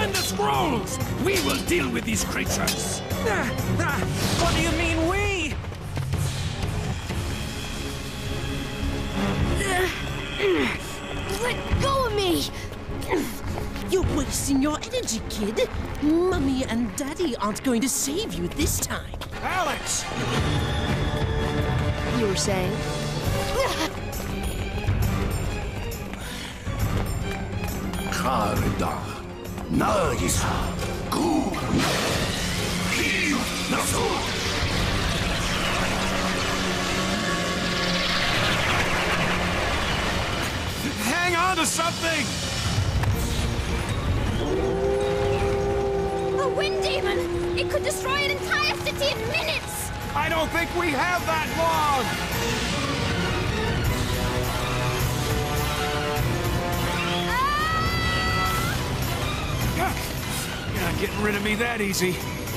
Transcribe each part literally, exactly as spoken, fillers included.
Find the scrolls! We will deal with these creatures! Ah, ah, what do you mean, we? Let go of me! You're wasting your energy, kid. Mummy and Daddy aren't going to save you this time. Alex! You were saying? Karda, Nagisa, Gu, Hiyu, Nasu. Hang on to something! A wind demon! It could destroy an entire city in minutes! I don't think we have that long! Ah! You're not getting rid of me that easy.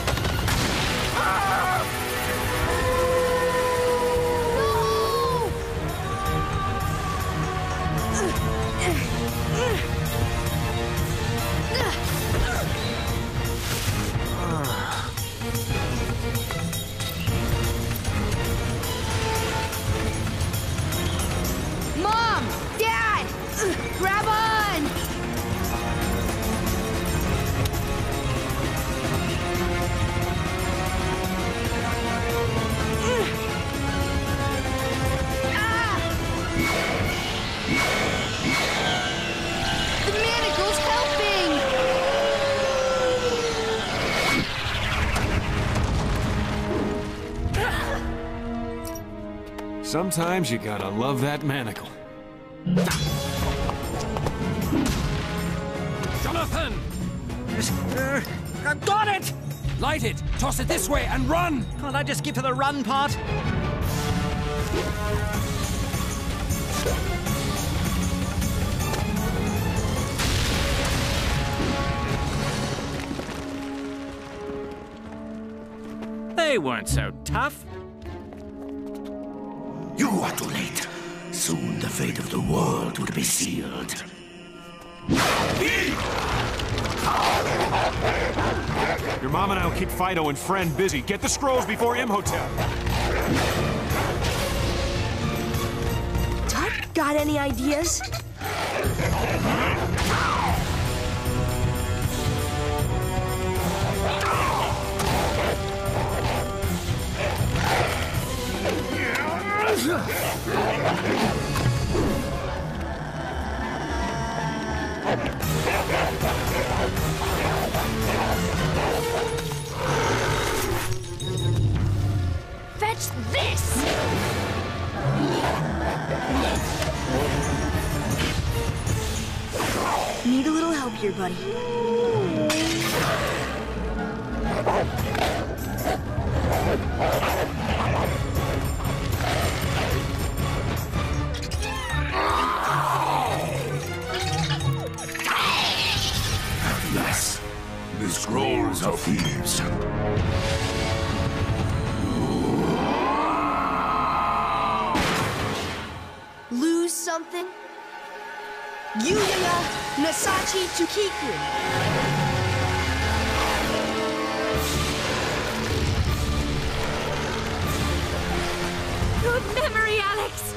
Mom! Dad! Grab on! Ah! The manacle's helping! Sometimes you gotta love that manacle. Jonathan! Uh, I've got it! Light it! Toss it this way and run! Can't I just get to the run part? They weren't so tough. You are too late. Soon the fate of the world will be sealed. Your mom and I will keep Fido and Friend busy. Get the scrolls before Imhotep. Tut, got any ideas? Fetch this! Need a little help here, buddy. Yes, the scrolls of thieves. Lose something? Yuya Nasachi Tukiku. Good memory, Alex!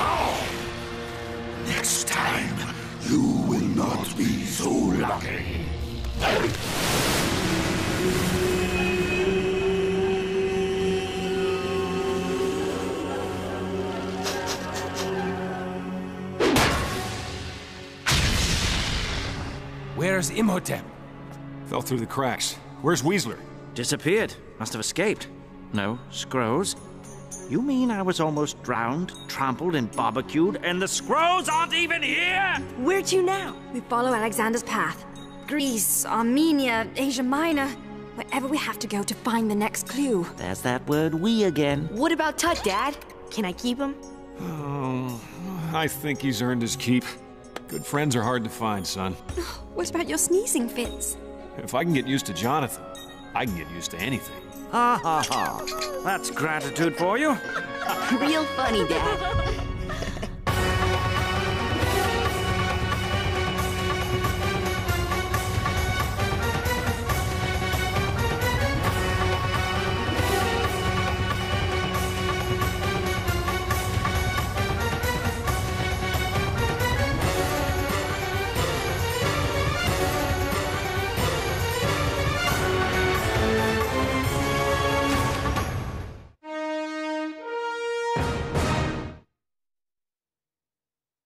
Next time, you will not be so lucky. Where's Imhotep? Fell through the cracks. Where's Weasler? Disappeared. Must have escaped. No, scrolls. You mean I was almost drowned, trampled, and barbecued, and the scrolls aren't even here? Where to now? We follow Alexander's path. Greece, Armenia, Asia Minor. Wherever we have to go to find the next clue. There's that word we again. What about Tut, Dad? Can I keep him? Oh, I think he's earned his keep. Good friends are hard to find, son. What about your sneezing fits? If I can get used to Jonathan, I can get used to anything. Ha ha ha. That's gratitude for you. Real funny, Dad.